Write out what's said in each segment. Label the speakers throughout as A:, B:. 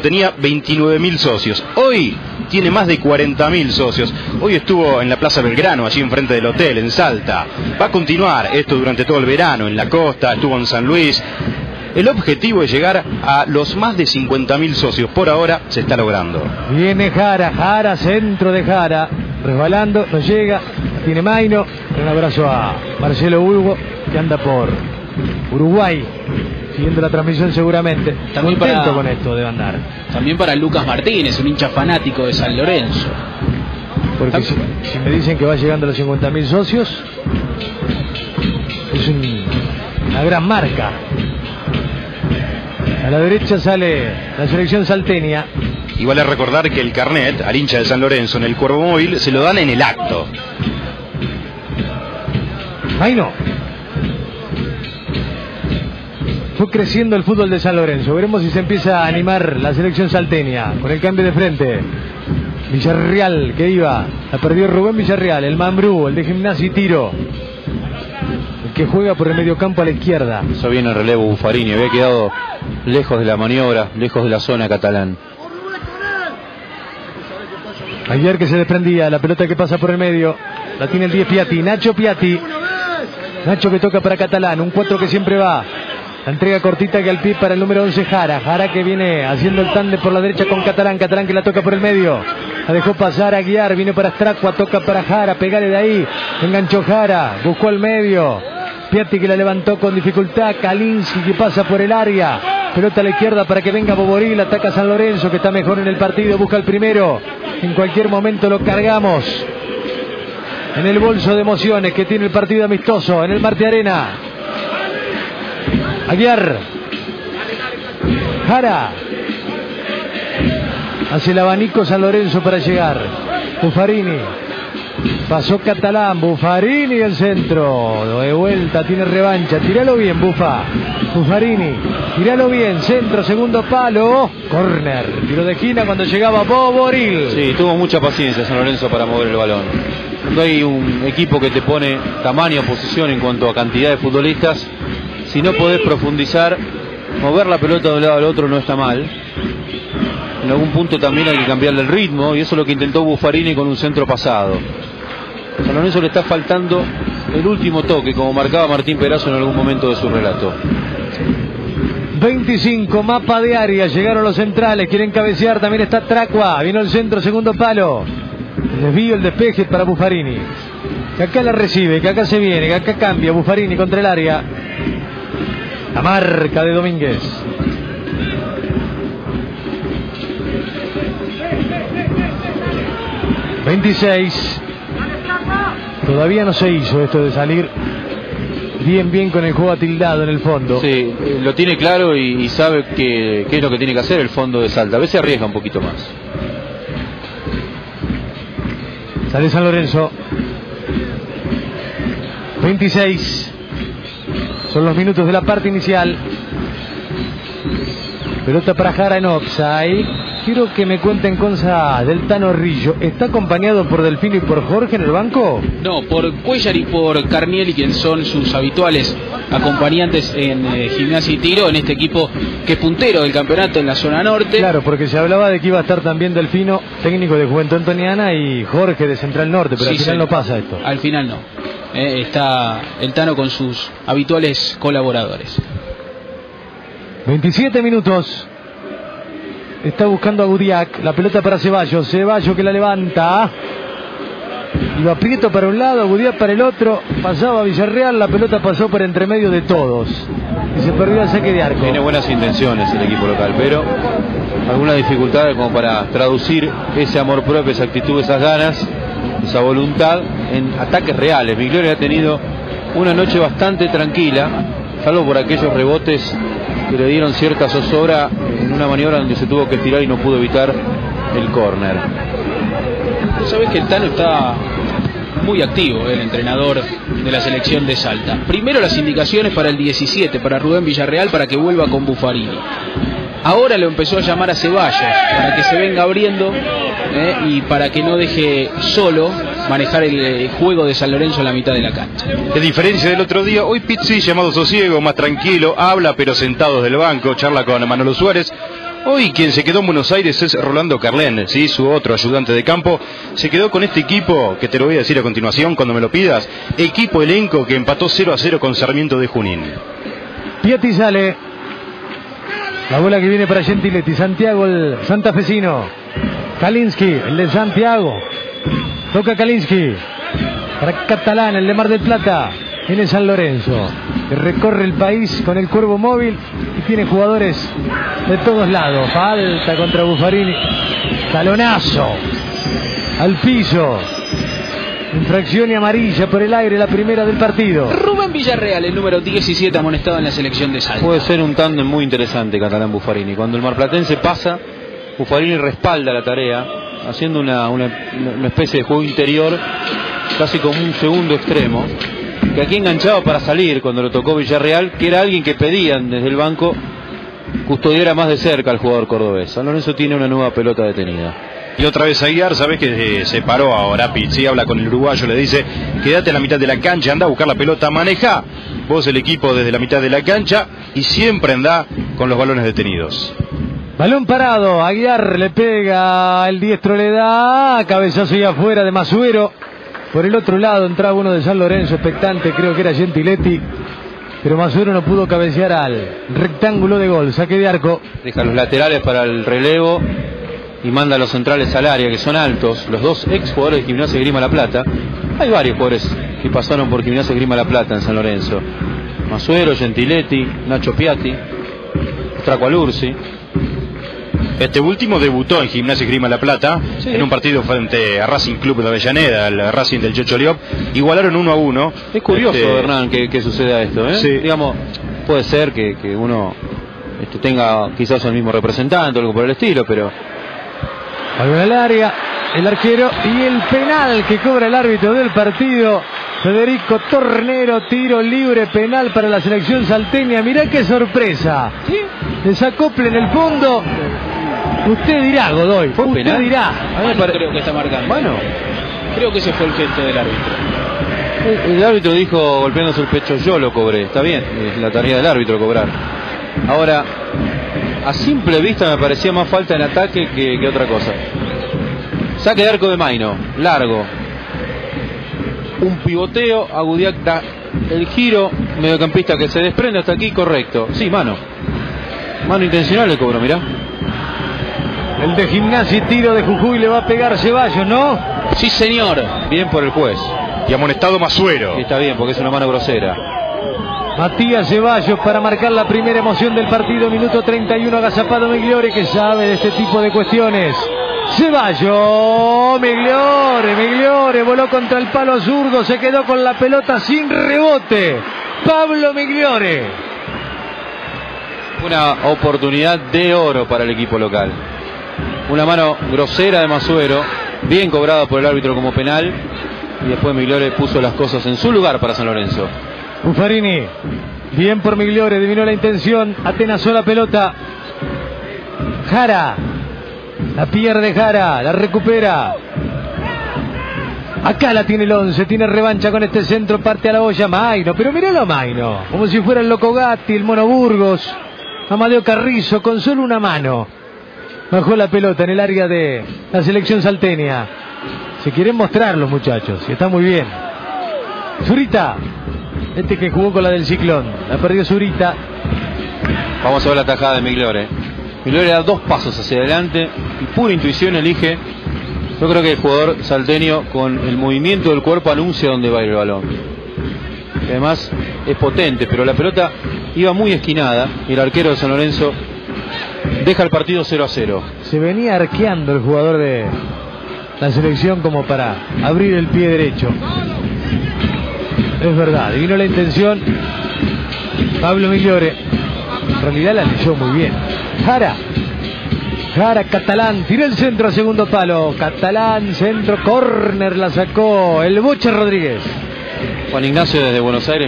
A: Tenía 29.000 socios. Hoy tiene más de 40.000 socios. Hoy estuvo en la Plaza Belgrano, allí enfrente del hotel, en Salta. Va a continuar esto durante todo el verano, en la costa, estuvo en San Luis. El objetivo es llegar a los más de 50.000 socios. Por ahora se está logrando.
B: Viene Jara, centro de Jara. Resbalando, no llega. Tiene Maino. Un abrazo a Marcelo Hugo, que anda por Uruguay, siguiendo la transmisión seguramente.
C: También
B: contento con esto de andar.
C: También para Lucas Martínez, un hincha fanático de San Lorenzo.
B: Porque si me dicen que va llegando a los 50.000 socios, es una gran marca. A la derecha sale la selección salteña.
A: Y vale recordar que el carnet al hincha de San Lorenzo en el Cuervo Móvil se lo dan en el acto.
B: Maino. Fue creciendo el fútbol de San Lorenzo. Veremos si se empieza a animar la selección salteña con el cambio de frente. Villarreal que iba, la perdió Rubén Villarreal, el Mambrú, el de Gimnasia y Tiro, el que juega por el mediocampo a la izquierda.
D: Eso viene el relevo Buffarini, había quedado lejos de la maniobra, lejos de la zona catalán.
B: Ayer que se desprendía, la pelota que pasa por el medio, la tiene el 10 Piatti, Nacho Piatti. Nacho que toca para Catalán, un 4 que siempre va. La entrega cortita que al pie para el número 11 Jara. Jara que viene haciendo el tándem por la derecha con Catalán. Catalán que la toca por el medio. La dejó pasar a Guiar. Vino para Stracua. Toca para Jara. Pegale de ahí. Enganchó Jara. Buscó el medio. Piatti que la levantó con dificultad. Kalinski que pasa por el área. Pelota a la izquierda para que venga Boboril. Ataca San Lorenzo que está mejor en el partido. Busca el primero. En cualquier momento lo cargamos en el bolso de emociones que tiene el partido amistoso en el Marte Arena. Aguiar. Jara. Hace el abanico San Lorenzo para llegar. Buffarini. Pasó Catalán. Buffarini el centro. De vuelta, tiene revancha. Tíralo bien, Buffarini. Tíralo bien. Centro, segundo palo. Corner. Tiro de esquina cuando llegaba Boboril.
D: Sí, tuvo mucha paciencia San Lorenzo para mover el balón. Cuando hay un equipo que te pone tamaño, posición en cuanto a cantidad de futbolistas, si no podés profundizar, mover la pelota de un lado al otro no está mal. En algún punto también hay que cambiarle el ritmo, y eso es lo que intentó Buffarini con un centro pasado. A San Lorenzo le está faltando el último toque, como marcaba Martín Perazo en algún momento de su relato.
B: 25, mapa de área, llegaron los centrales, quieren cabecear, también está Tracua, vino el centro, segundo palo. Desvío el despeje para Buffarini. Que acá la recibe, que acá se viene, que acá cambia Buffarini contra el área. La marca de Domínguez. ...26... Todavía no se hizo esto de salir bien con el juego atildado en el fondo.
D: Sí, lo tiene claro y sabe qué es lo que tiene que hacer el fondo de Salta. A veces arriesga un poquito más.
B: Sale San Lorenzo. 26. Son los minutos de la parte inicial. Pelota para Jara en offside. Quiero que me cuenten cosas del Tano Rillo. ¿Está acompañado por Delfino y por Jorge en el banco?
C: No, por Cuellar y por Carnielli, quien son sus habituales acompañantes en Gimnasia y Tiro, en este equipo que es puntero del campeonato en la zona norte.
B: Claro, porque se hablaba de que iba a estar también Delfino, técnico de Juventud Antoniana, y Jorge de Central Norte, pero sí, al final no pasa esto.
C: Al final no. Está el Tano con sus habituales colaboradores.
B: 27 minutos. Está buscando a Gudiak. La pelota para Ceballos. Ceballos que la levanta. Iba Prieto para un lado, Gudiak para el otro. Pasaba Villarreal. La pelota pasó por entre medio de todos. Y se perdió el saque de arco.
D: Tiene buenas intenciones el equipo local, pero algunas dificultades como para traducir ese amor propio, esa actitud, esas ganas, esa voluntad en ataques reales. Mi Gloria ha tenido una noche bastante tranquila, salvo por aquellos rebotes que le dieron cierta zozobra en una maniobra donde se tuvo que estirar y no pudo evitar el córner.
C: Sabes que el Tano está muy activo, el entrenador de la selección de Salta. Primero las indicaciones para el 17, para Rubén Villarreal, para que vuelva con Buffarini. Ahora lo empezó a llamar a Ceballos para que se venga abriendo y para que no deje solo manejar el juego de San Lorenzo en la mitad de la cancha.
A: De diferencia del otro día, hoy Pizzi llamado sosiego, más tranquilo, habla pero sentado desde el banco, charla con Manolo Suárez. Hoy quien se quedó en Buenos Aires es Rolando Carlén, ¿sí? Su otro ayudante de campo. Se quedó con este equipo, que te lo voy a decir a continuación cuando me lo pidas. Equipo elenco que empató 0-0 con Sarmiento de Junín.
B: Piatti sale. La bola que viene para Gentiletti. Santiago, el santafesino. Kalinski, el de Santiago. Toca Kalinski. Para Catalán, el de Mar del Plata. Viene San Lorenzo, que recorre el país con el Cuervo móvil y tiene jugadores de todos lados. Falta contra Buffarini. Talonazo al piso. Infracción y amarilla por el aire, la primera del partido.
C: Rubén Villarreal, el número 17, amonestado en la selección de Salta.
D: Puede ser un tándem muy interesante, Catalán-Buffarini. Cuando el marplatense pasa, Buffarini respalda la tarea, haciendo una especie de juego interior, casi como un segundo extremo, que aquí enganchaba para salir cuando lo tocó Villarreal, que era alguien que pedían desde el banco custodiara más de cerca al jugador cordobés. San Lorenzo tiene una nueva pelota detenida.
A: Y otra vez Aguiar, sabes que se paró ahora, Pizzi habla con el uruguayo, le dice, quédate en la mitad de la cancha, anda a buscar la pelota, maneja vos el equipo desde la mitad de la cancha y siempre anda con los balones detenidos.
B: Balón parado, Aguiar le pega, el diestro le da, cabezazo y afuera de Masuero. Por el otro lado entraba uno de San Lorenzo, expectante, creo que era Gentiletti, pero Masuero no pudo cabecear al rectángulo de gol, saque de arco.
D: Deja los laterales para el relevo y manda a los centrales al área, que son altos, los dos ex jugadores de Gimnasia y Grima La Plata. Hay varios jugadores que pasaron por Gimnasia y Grima La Plata en San Lorenzo. Masuero, Gentiletti, Nacho Piatti, Tracualursi.
A: Este último debutó en Gimnasia y Grima La Plata, sí, en un partido frente a Racing Club de Avellaneda, el Racing del Checho Liop. Igualaron 1-1.
D: Es curioso, Hernán, que suceda esto, ¿eh?
A: Sí.
D: Digamos, puede ser que uno tenga quizás el mismo representante o algo por el estilo, pero...
B: Balón al área, el arquero y el penal que cobra el árbitro del partido. Federico Tornero, tiro libre, penal para la selección salteña. Mirá qué sorpresa.
C: ¿Sí?
B: Desacople en el fondo. Usted dirá, Godoy.
D: ¿Fue
B: usted
D: penal?
B: dirá.
C: A mí creo que está marcando.
D: Bueno,
C: creo que ese fue el gesto del árbitro.
D: el árbitro dijo, golpeándose el pecho, yo lo cobré. Está bien, es la tarea del árbitro cobrar. Ahora, a simple vista me parecía más falta en ataque que otra cosa. Saque de arco de Maino, largo. Un pivoteo, Agudiak da el giro, mediocampista que se desprende hasta aquí, correcto. Sí, mano. Mano intencional le cobró, mirá.
B: El de Gimnasia y tiro de Jujuy le va a pegar Ceballos, ¿no?
C: Sí, señor.
D: Bien por el juez.
A: Y amonestado Masuero.
D: Está bien, porque es una mano grosera.
B: Matías Ceballos para marcar la primera emoción del partido. Minuto 31, agazapado Migliore, que sabe de este tipo de cuestiones. Ceballos, Migliore voló contra el palo zurdo, se quedó con la pelota sin rebote. Pablo Migliore.
D: Una oportunidad de oro para el equipo local. Una mano grosera de Masuero, bien cobrada por el árbitro como penal, y después Migliore puso las cosas en su lugar para San Lorenzo.
B: Buffarini, bien por Migliore, adivinó la intención, atenazó la pelota. Jara, la pierde Jara, la recupera. Acá la tiene el 11, tiene revancha con este centro, parte a la olla Maino, pero míralo a Maino, como si fuera el Loco Gatti, el Mono Burgos, Amadeo Carrizo, con solo una mano. Bajó la pelota en el área de la selección salteña. Se quieren mostrar los muchachos, y está muy bien. Zurita, este que jugó con la del Ciclón, la perdió Zurita.
D: Vamos a ver la tajada de Migliore. Migliore da 2 pasos hacia adelante y pura intuición elige. Yo creo que el jugador salteño con el movimiento del cuerpo anuncia dónde va a ir el balón. Que además es potente, pero la pelota iba muy esquinada y el arquero de San Lorenzo deja el partido 0-0.
B: Se venía arqueando el jugador de la selección como para abrir el pie derecho. Es verdad, vino la intención Pablo Migliore. En realidad la leyó muy bien. Jara, Catalán, tiró el centro a segundo palo. Catalán, centro, córner, la sacó el Boche Rodríguez.
D: Juan Ignacio desde Buenos Aires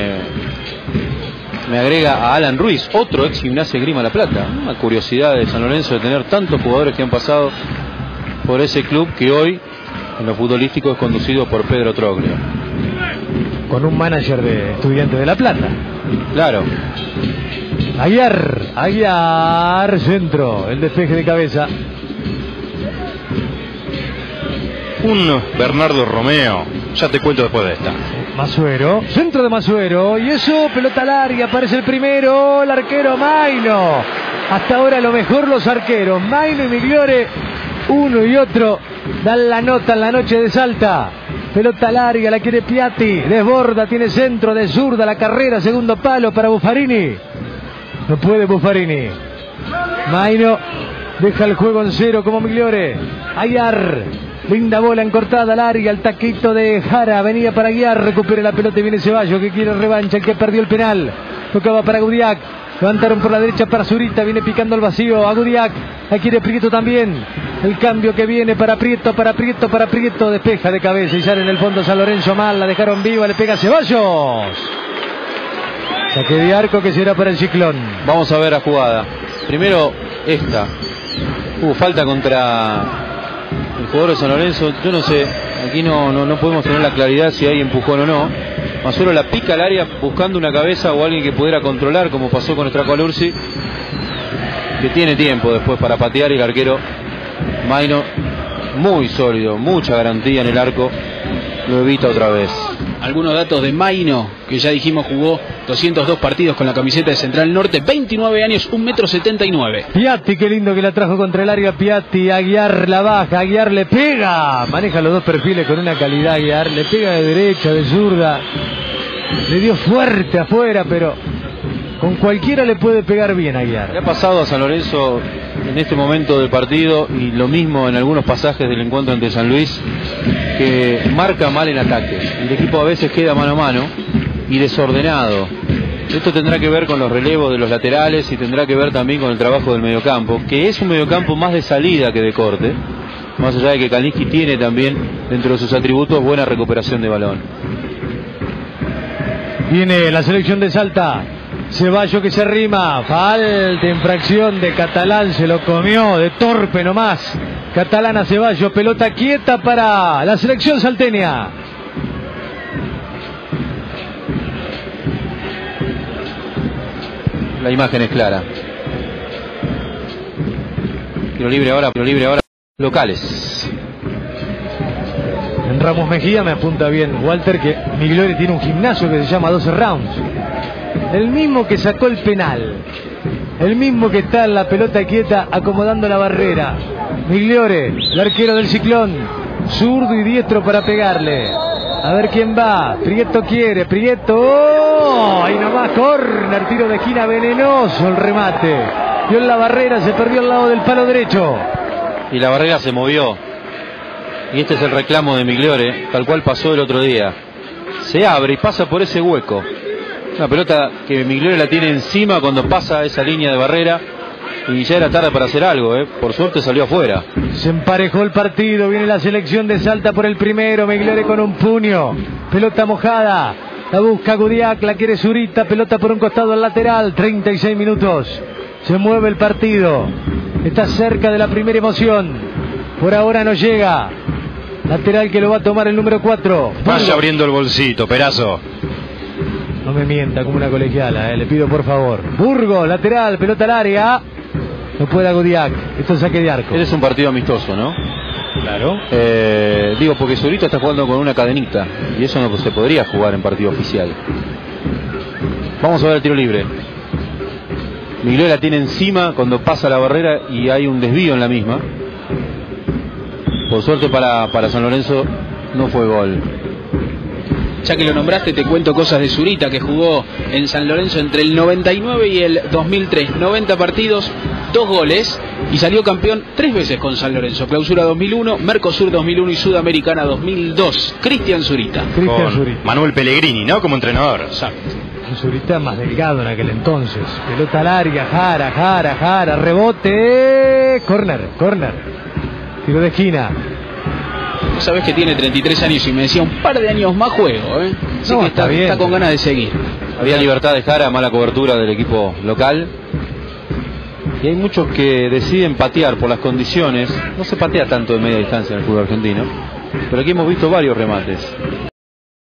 D: me agrega a Alan Ruiz, otro ex Gimnasia y Grima La Plata. Una curiosidad de San Lorenzo de tener tantos jugadores que han pasado por ese club que hoy en lo futbolístico es conducido por Pedro Troglio.
B: Con un manager de Estudiantes de La Plata.
D: Claro.
B: Aguiar, centro, el despeje de cabeza.
A: Un Bernardo Romeo, ya te cuento después de esta.
B: Masuero, centro de Masuero, y eso, pelota larga, aparece el primero, el arquero Maino. Hasta ahora lo mejor los arqueros, Maino y Migliore, uno y otro, dan la nota en la noche de Salta. Pelota larga, la quiere Piatti, desborda, tiene centro de zurda, la carrera, segundo palo para Buffarini. No puede Buffarini. Maino deja el juego en cero como Migliore. Aguiar, linda bola encortada, larga, el taquito de Jara, venía para Aguiar, recupera la pelota y viene Ceballos que quiere revancha, el que perdió el penal. Tocaba para Gudiak, levantaron por la derecha para Zurita, viene picando al vacío a Gudiak, la quiere Prieto también. El cambio que viene para Prieto, despeja de cabeza y sale en el fondo San Lorenzo mal, la dejaron viva, le pega Ceballos. Saque de arco que será para el Ciclón.
D: Vamos a ver la jugada. Primero esta. Hubo falta contra el jugador de San Lorenzo. Yo no sé, aquí no podemos tener la claridad si hay empujón o no. Masuero la pica al área buscando una cabeza o alguien que pudiera controlar, como pasó con Stracolursi, que tiene tiempo después para patear, y el arquero Maino, muy sólido, mucha garantía en el arco, lo evita otra vez.
C: Algunos datos de Maino, que ya dijimos jugó 202 partidos con la camiseta de Central Norte, 29 años, 1,79 m.
B: Piatti, qué lindo que la trajo contra el área Piatti. Aguiar la baja, Aguiar le pega, maneja los dos perfiles con una calidad. Aguiar le pega de derecha, de zurda, le dio fuerte afuera, pero con cualquiera le puede pegar bien a Aguiar.
D: Le ha pasado a San Lorenzo en este momento del partido, y lo mismo en algunos pasajes del encuentro ante San Luis, que marca mal en ataque. El equipo a veces queda mano a mano y desordenado. Esto tendrá que ver con los relevos de los laterales y tendrá que ver también con el trabajo del mediocampo, que es un mediocampo más de salida que de corte, más allá de que Kalinski tiene también dentro de sus atributos buena recuperación de balón.
B: Viene la selección de Salta. Ceballos que se arrima, falta, infracción de Catalán, se lo comió de torpe nomás. Catalán a Ceballos, pelota quieta para la selección salteña.
D: La imagen es clara. Tiro libre ahora, locales.
B: En Ramos Mejía me apunta bien Walter que Migliore tiene un gimnasio que se llama 12 Rounds. El mismo que sacó el penal, el mismo que está en la pelota quieta acomodando la barrera. Migliore, el arquero del Ciclón, zurdo y diestro para pegarle. A ver quién va. Prieto quiere, Prieto. ¡Oh! Ahí nomás, córner, tiro de esquina venenoso el remate. Dio en la barrera, se perdió al lado del palo derecho.
D: Y la barrera se movió. Y este es el reclamo de Migliore, tal cual pasó el otro día. Se abre y pasa por ese hueco. Una pelota que Migliore la tiene encima cuando pasa esa línea de barrera, y ya era tarde para hacer algo, por suerte salió afuera.
B: Se emparejó el partido, viene la selección de Salta por el primero, Migliore con un puño, pelota mojada, la busca Gudiak, la quiere Zurita, pelota por un costado al lateral, 36 minutos, se mueve el partido, está cerca de la primera emoción, por ahora no llega, lateral que lo va a tomar el número 4.
A: Vaya abriendo el bolsito, Perazo.
B: No me mienta como una colegiala, le pido por favor. Burgos, lateral, pelota al área. No puede Gudiak, esto es saque de arco.
D: Es un partido amistoso, ¿no?
B: Claro.
D: Digo, porque Zurita está jugando con una cadenita, y eso no se podría jugar en partido oficial. Vamos a ver el tiro libre. Migliore la tiene encima cuando pasa la barrera y hay un desvío en la misma. Por suerte para San Lorenzo no fue gol.
C: Ya que lo nombraste, te cuento cosas de Zurita, que jugó en San Lorenzo entre el 99 y el 2003. 90 partidos, 2 goles, y salió campeón 3 veces con San Lorenzo. Clausura 2001, Mercosur 2001 y Sudamericana 2002. Cristian Zurita.
B: Cristian Zurita.
A: Manuel Pellegrini, ¿no? Como entrenador.
C: Exacto.
B: Zurita más delgado en aquel entonces. Pelota larga, Jara, rebote. Corner. Tiro de esquina.
C: Sabes que tiene 33 años y me decía un par de años más juego, Así
B: no,
C: que
B: está bien.
C: Está con ganas de seguir.
D: Había libertad de Jara, mala cobertura del equipo local. Y hay muchos que deciden patear por las condiciones. No se patea tanto de media distancia en el fútbol argentino, pero aquí hemos visto varios remates.